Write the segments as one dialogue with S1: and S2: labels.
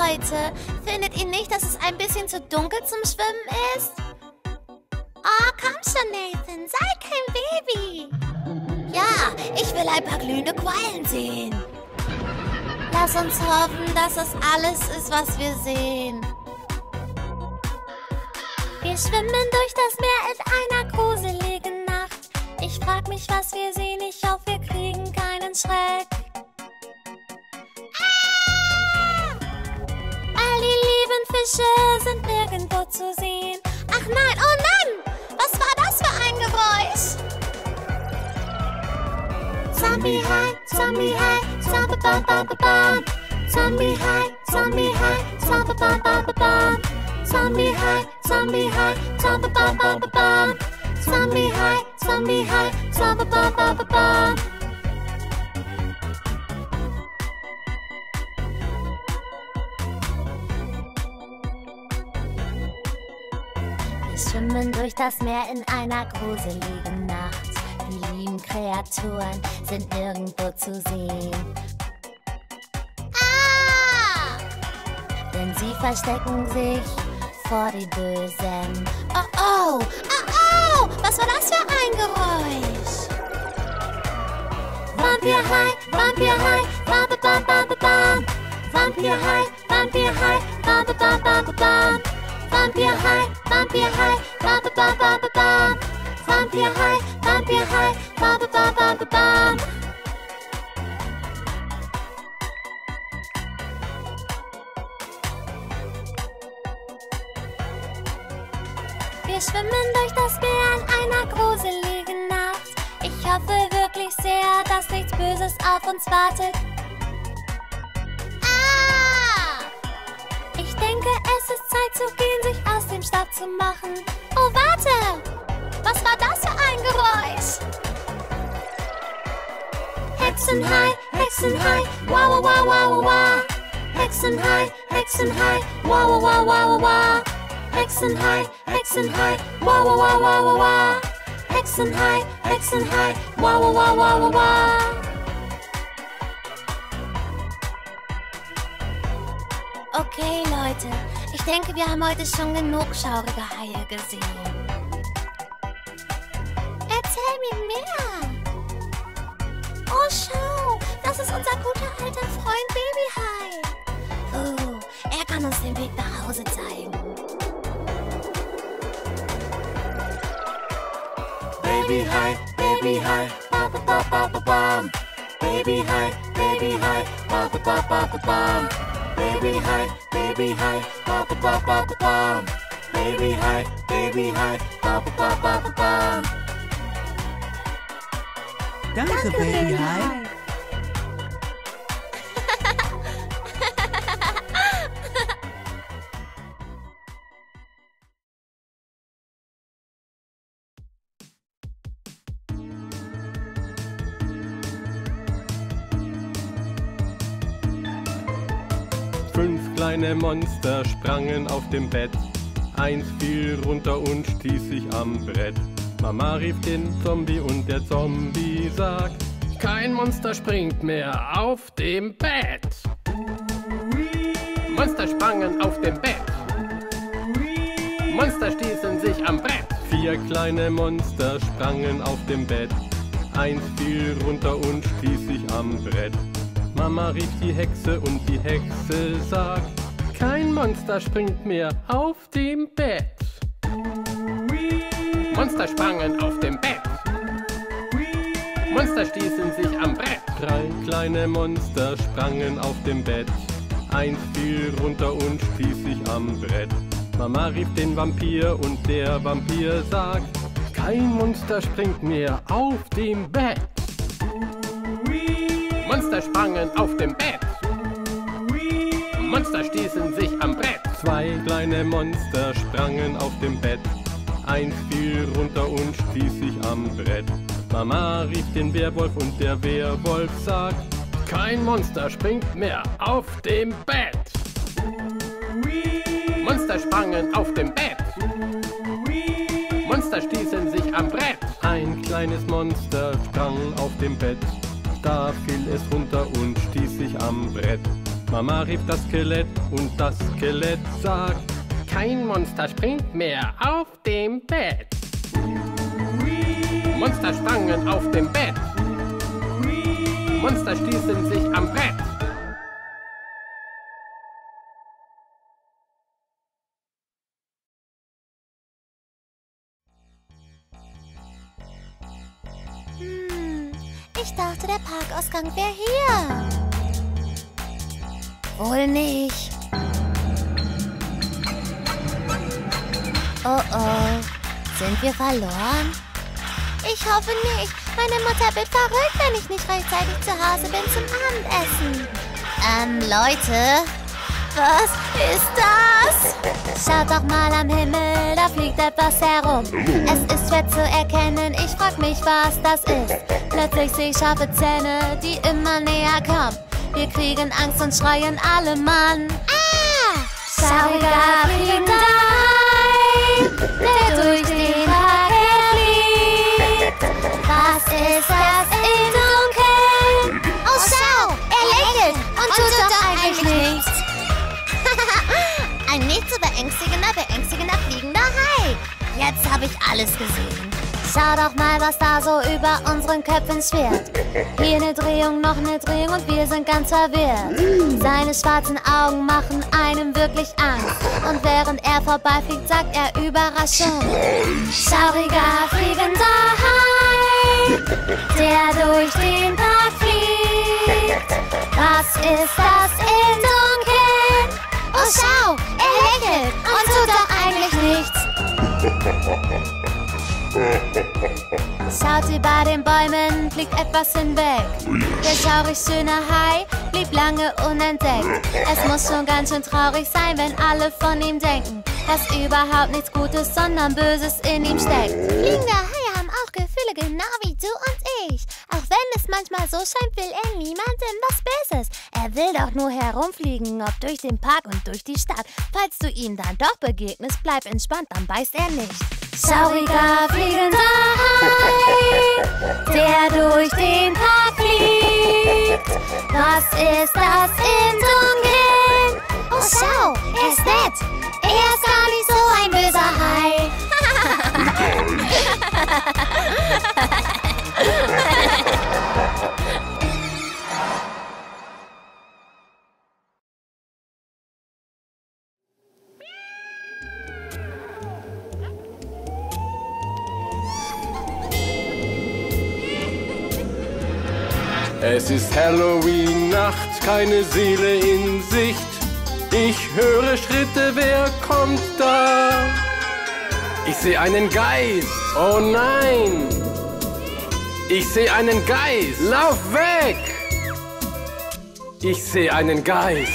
S1: Leute. Findet ihr nicht, dass es ein bisschen zu dunkel zum Schwimmen ist? Oh, komm schon, Nathan. Sei kein Baby. Ja, ich will ein paar glühende Quallen sehen. Lass uns hoffen, dass das alles ist, was wir sehen. Wir schwimmen durch das Meer in einer gruseligen Nacht. Ich frag mich, was wir sehen. Ich hoffe, wir kriegen keinen Schreck. All die lieben Fische sind nirgendwo zu sehen. Ach nein, oh nein! Was war das für ein Geräusch? Zombie High, Zombie High, Zombie Bam Bam Bam. Zombie High, Zombie High, Zombie Bam Bam Bam. Zombie High, Zombie High, Zombie Bam Bam Bam. Zombie High, Zombie High, Zombie Bam Bam Bam. Wir schwimmen durch das Meer in einer gruseligen Nacht. Die lieben Kreaturen sind nirgendwo zu sehen. Ah! Denn sie verstecken sich vor die Bösen. Oh oh! Oh oh! Was war das für ein Geräusch? Vampir High! Vampir High! Vampir Bam Bam Bam! Vampir High! Vampir High! Vampir Bam Bam Bam! Vampir High! Vampir High! Vampir Bam Bam Bam! Vampir High! Vampir High! Vampir Bam Bam Bam! Wir schwimmen durch das Meer in einer gruseligen Nacht. Ich hoffe wirklich sehr, dass nichts Böses auf uns wartet. Ah! Ich denke, es ist Zeit zu gehen, sich aus dem Staub zu machen. Oh, warte! Was war das für ein Geräusch? Hexenhai, Hexenhai, wow, wow, wow, wow, wow. Hexenhai, Hexenhai, wow, wow, wow, wow, wow. Hexenhai, Hexenhai, wow, wow, wow, wow, wow. Hexenhai, Hexenhai, wow, wow, wow, wow, wow. Okay, Leute, ich denke, wir haben heute schon genug schaurige Haie gesehen. Erzähl mir mehr. Oh, schau, das ist unser guter alter Freund Babyhai. Oh, er kann uns den Weg nach Hause zeigen. Babyhai, Babyhai, ba ba ba ba ba bam. Babyhai, Babyhai, ba ba ba ba ba bam. Babyhai, Babyhai, ba ba ba ba ba bam. Babyhai, Babyhai, ba ba ba ba ba bam.
S2: Danke, Babyhai.
S3: 5 kleine Monster sprangen auf dem Bett. Eins fiel runter und stieß sich am Brett. Mama rief den Zombie und der Zombie sagt: Kein Monster springt mehr auf dem Bett. Monster sprangen auf dem Bett. Monster stießen sich am Brett. 4 kleine Monster sprangen auf dem Bett. Eins fiel runter und stieß sich am Brett. Mama rief die Hexe und die Hexe sagt: Kein Monster springt mehr auf dem Bett. Monster sprangen auf dem Bett. Monster stießen sich am Brett. 3 kleine Monster sprangen auf dem Bett. Eins fiel runter und stieß sich am Brett. Mama rief den Vampir und der Vampir sagt: Kein Monster springt mehr auf dem Bett. Monster sprangen auf dem Bett. Monster stießen sich am Brett. 2 kleine Monster sprangen auf dem Bett. Eins fiel runter und stieß sich am Brett. Mama rief den Werwolf und der Werwolf sagt: Kein Monster springt mehr auf dem Bett. Monster sprangen auf dem Bett. Monster stießen sich am Brett. Ein kleines Monster sprang auf dem Bett. Da fiel es runter und stieß sich am Brett. Mama rief das Skelett und das Skelett sagt: Kein Monster springt mehr auf dem Bett. Monster sprangen auf dem Bett. Monster stießen sich am Brett.
S1: Ich dachte, der Parkausgang wäre hier. Wohl nicht. Oh oh, sind wir verloren? Ich hoffe nicht. Meine Mutter wird verrückt, wenn ich nicht rechtzeitig zu Hause bin zum Abendessen. Leute, was ist das? Schaut doch mal am Himmel, da fliegt etwas herum. Es ist schwer zu erkennen, ich frag mich, was das ist. Plötzlich sehe ich scharfe Zähne, die immer näher kommen. Wir kriegen Angst und schreien alle Mann. Schauriger fliegender Hai, der durch den Park fliegt. Was ist das im Dunkeln? Oh, schau, er lächelt und tut doch eigentlich nichts. Ein nicht zu beängstigender fliegender Hai. Jetzt habe ich alles gesehen. Schau doch mal, was da so über unseren Köpfen schwirrt. Hier eine Drehung, noch eine Drehung und wir sind ganz verwirrt. Seine schwarzen Augen machen einem wirklich Angst. Und während er vorbeifliegt, sagt er Überraschung. Schauriger fliegender Hai, der durch den Park fliegt. Was ist das im Dunkeln? Oh, schau, er lächelt und tut doch eigentlich nichts. Schaut über den Bäumen, fliegt etwas hinweg. Der schaurig schöne Hai blieb lange unentdeckt. Es muss schon ganz schön traurig sein, wenn alle von ihm denken, dass überhaupt nichts Gutes, sondern Böses in ihm steckt. Fliegende Haie haben auch Gefühle, genau wie du und ich. Auch wenn es manchmal so scheint, will er niemandem was Böses. Er will doch nur herumfliegen, ob durch den Park und durch die Stadt. Falls du ihm dann doch begegnest, bleib entspannt, dann beißt er nicht. Schauriger fliegender Hai, der durch den Park fliegt. Was ist das im Dunkeln? Oh, schau, er ist nett. Er ist gar nicht so ein böser Hai.
S3: Es ist Halloween-Nacht, keine Seele in Sicht. Ich höre Schritte, wer kommt da? Ich sehe einen Geist, oh nein! Ich sehe einen Geist, lauf weg! Ich sehe einen Geist.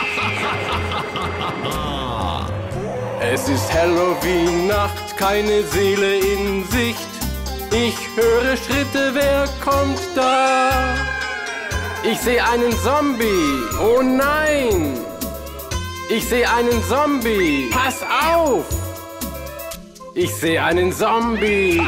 S3: Es ist Halloween-Nacht, keine Seele in Sicht. Ich höre Schritte, wer kommt da? Ich sehe einen Zombie, oh nein! Ich sehe einen Zombie, pass auf! Ich sehe einen Zombie.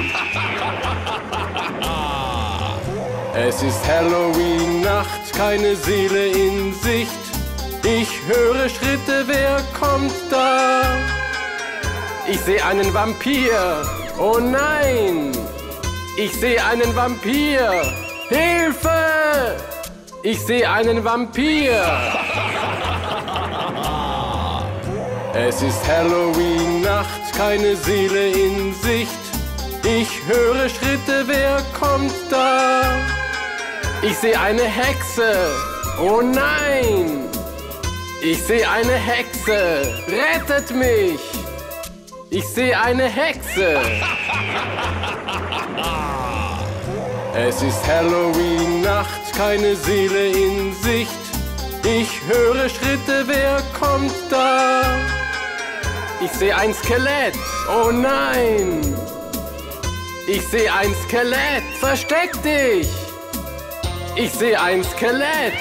S3: Es ist Halloween-Nacht, keine Seele in Sicht. Ich höre Schritte, wer kommt da? Ich sehe einen Vampir, oh nein! Ich sehe einen Vampir! Hilfe! Ich sehe einen Vampir! Es ist Halloween-Nacht, keine Seele in Sicht. Ich höre Schritte, wer kommt da? Ich sehe eine Hexe, oh nein! Ich sehe eine Hexe, rettet mich! Ich sehe eine Hexe! Es ist Halloween-Nacht, keine Seele in Sicht. Ich höre Schritte, wer kommt da? Ich sehe ein Skelett, oh nein! Ich sehe ein Skelett, versteck dich! Ich sehe ein Skelett!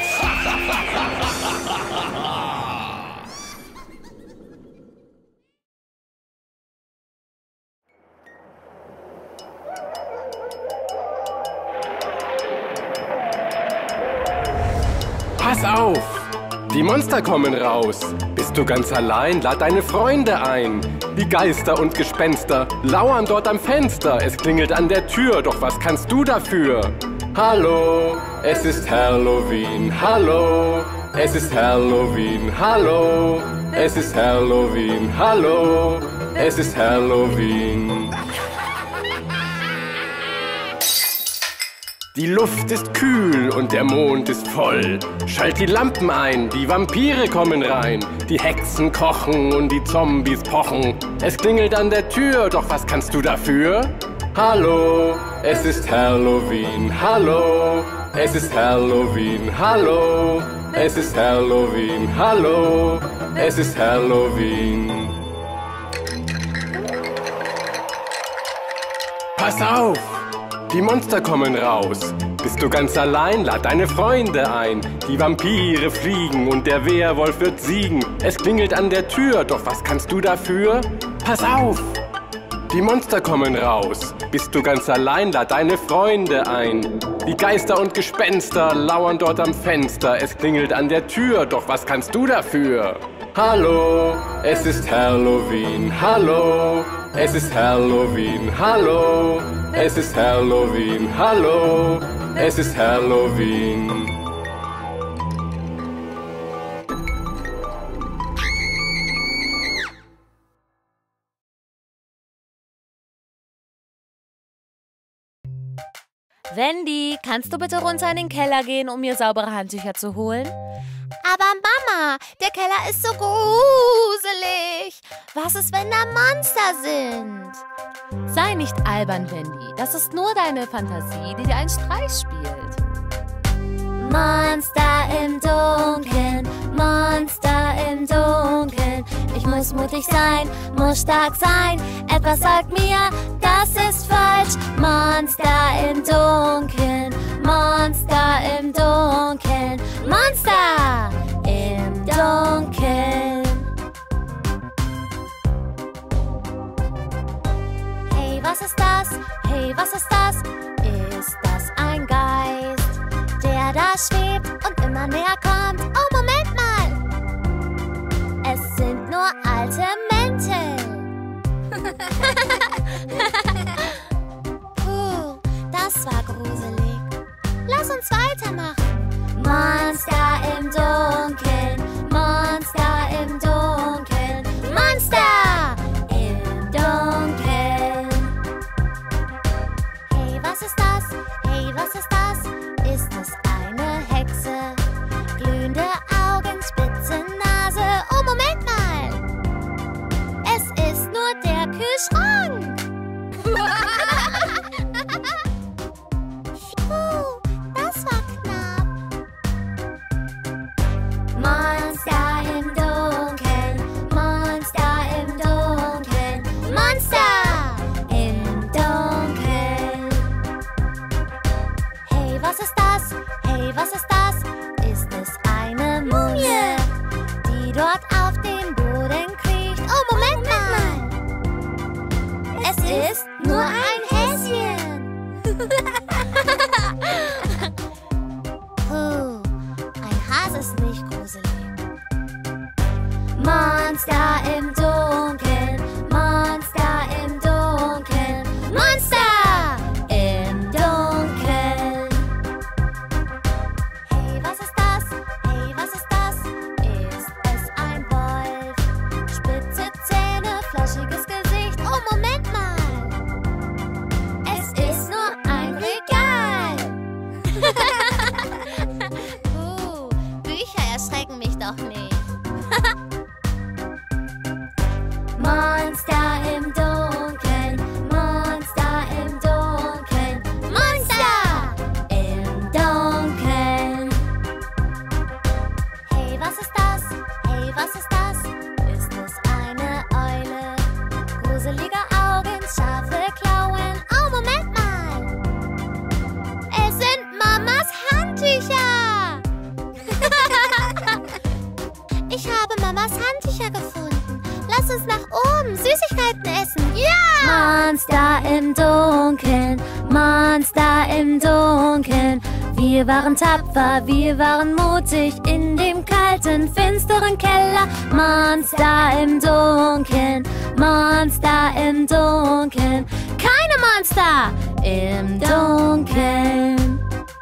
S3: Pass auf! Die Monster kommen raus. Bist du ganz allein, lad deine Freunde ein. Die Geister und Gespenster lauern dort am Fenster. Es klingelt an der Tür, doch was kannst du dafür? Hallo, es ist Halloween, hallo. Es ist Halloween, hallo. Es ist Halloween, hallo. Es ist Halloween. Die Luft ist kühl und der Mond ist voll. Schalt die Lampen ein, die Vampire kommen rein. Die Hexen kochen und die Zombies pochen. Es klingelt an der Tür, doch was kannst du dafür? Hallo, es ist Halloween, hallo. Es ist Halloween, hallo. Es ist Halloween, hallo. Es ist Halloween. Pass auf! Die Monster kommen raus. Bist du ganz allein, lad deine Freunde ein. Die Vampire fliegen und der Werwolf wird siegen. Es klingelt an der Tür, doch was kannst du dafür? Pass auf! Die Monster kommen raus. Bist du ganz allein, lad deine Freunde ein. Die Geister und Gespenster lauern dort am Fenster. Es klingelt an der Tür, doch was kannst du dafür? Hallo, es ist Halloween, hallo. Es ist Halloween, hallo. Es ist Halloween, hallo. Es ist Halloween.
S4: Wendy, kannst du bitte runter in den Keller gehen, um mir saubere Handtücher zu holen?
S1: Aber Mama, der Keller ist so gruselig. Was ist, wenn da Monster sind?
S4: Sei nicht albern, Wendy. Das ist nur deine Fantasie, die dir einen Streich spielt.
S1: Monster im Dunkeln, Monster im Dunkeln. Ich muss mutig sein, muss stark sein. Etwas sagt mir, das ist falsch. Monster im Dunkeln, Monster im Dunkeln. Monster im Dunkeln. Hey, was ist das? Hey, was ist das? Ist das ein Geist, der da schwebt und immer näher kommt? Oh, Moment mal! Es sind nur alte Mäntel. Puh, das war gruselig. Lass uns weitermachen. Monster im Dunkeln, Monster im Dunkeln, Monster im Dunkeln. Hey, was ist das? Hey, was ist das? Ist es eine Hexe? Glühende Augen, spitze Nase. Oh, Moment mal! Es ist nur der Kühlschrank. Das war knapp. Monster im Dunkeln, Monster im Dunkeln, Monster im Dunkeln. Hey, was ist das? Hey, was ist das? Ist es eine Mumie, die dort auf dem Boden kriecht? Oh, Moment mal! Es ist nur ein Häschen. Puh, ein Hase ist nicht gruselig. Monster im Dunkeln, Monster im Dunkeln, Monster im Dunkeln. Hey, was ist das? Hey, was ist das? Ist es ein Wolf? Spitze Zähne, flaschiges Gesicht. Oh, Moment mal! Es ist nur ein Regal. Bücher erschrecken mich doch nicht. Monster im Dunkeln, Monster im Dunkeln, Monster im Dunkeln. Hey, was ist das? Hey, was ist das? Ist es eine Eule? Gruselige Augen, scharfe Klauen. Oh, Moment mal! Es sind Mamas Handtücher! Ich habe Mamas Handtücher gefunden. Lass uns nach oben Süßigkeiten essen. Ja! Monster im Dunkeln, Monster im Dunkeln.
S4: Wir waren tapfer, wir waren mutig in dem kalten, finsteren Keller. Monster im Dunkeln, Monster im Dunkeln. Keine Monster im Dunkeln.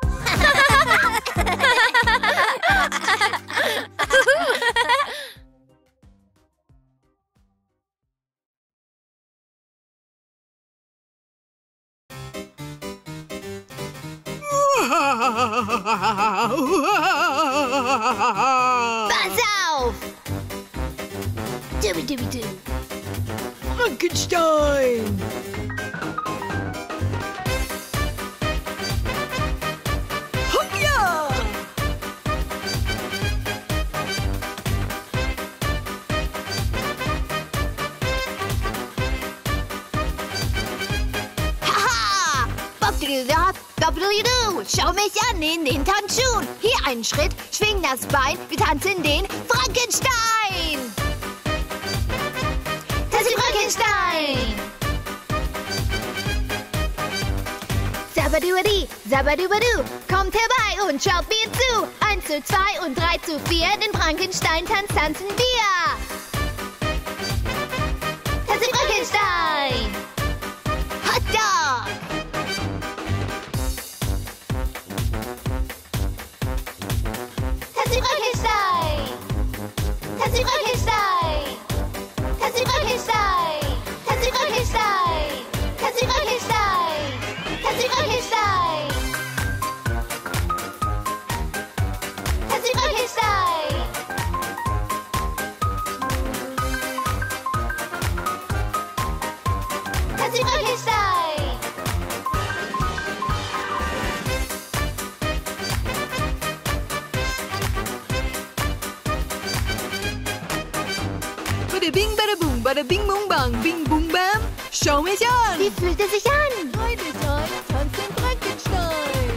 S1: Pass auf! Dubi-dubi-du.
S2: Frankenstein! Hoppja!
S1: Haha! Doppelidoo, schau mich an in den Tanzschuhen. Hier einen Schritt, schwing das Bein, wir tanzen den Frankenstein. Tanzen Frankenstein. Sabadubadi, Sabadubadu, kommt herbei und schaut mir zu. 1 zu 2 und 3 zu 4, den Frankenstein-Tanz tanzen wir. Tanzen Frankenstein. Hotdog. Tanzen Frankenstein. Tanzen Frankenstein. Tanzen Frankenstein. Tanzen Frankenstein. Tanzen Frankenstein. Tanzen Frankenstein. Tanzen Frankenstein. Tanzen Frankenstein.
S2: Bada bing, bada boom, bada bing, boom, bang, bing, boom, bam. Schau mich an!
S1: Wie fühlt es sich an?
S2: Heute tanzen Frankenstein!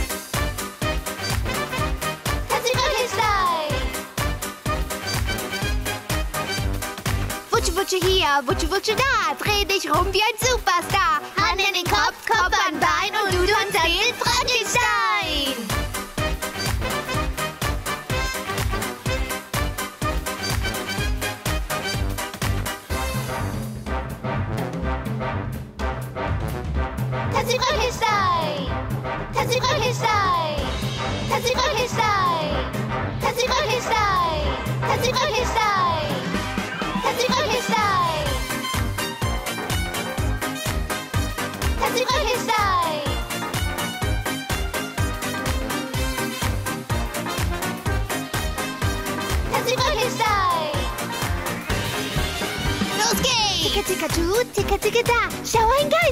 S1: Tanzen Frankenstein. Wutsche, wutsche hier, wutsche, wutsche da. Dreh dich rum wie ein Superstar. Hand in den Kopf, Kopf an Bein und du tanzt den Frankenstein. Tanzen Frankenstein. Tanzen Frankenstein. Tanzen Frankenstein. Tanzen Frankenstein. Tanzen Frankenstein. Tanzen Frankenstein. Tanzen Frankenstein. Tanzen Frankenstein. Los geht's! Ticka, ticka, tu, ticka, ticka, da. Schau ein Gang.